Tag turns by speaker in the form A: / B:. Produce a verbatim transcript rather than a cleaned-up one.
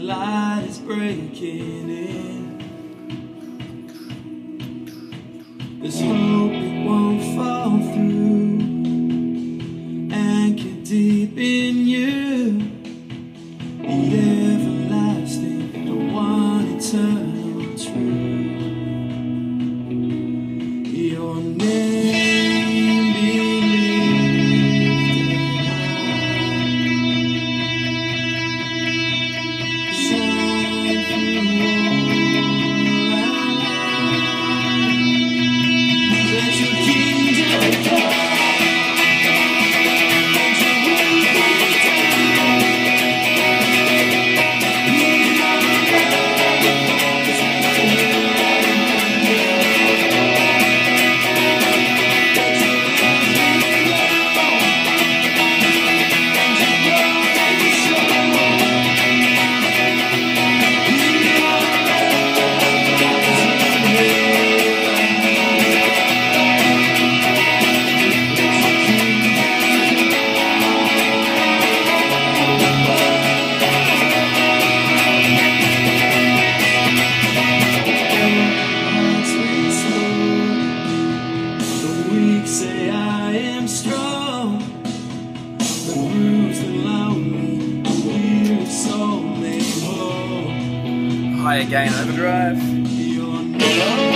A: light is breaking in. There's hope it won't fall through. Anchored deep in you, the everlasting, the one eternal truth. Your name be lifted high, shine through all our lives. Let your kingdom come. Say I am strong, the bruised and lonely, the weary soul made whole.
B: Higher gain overdrive.
A: Your name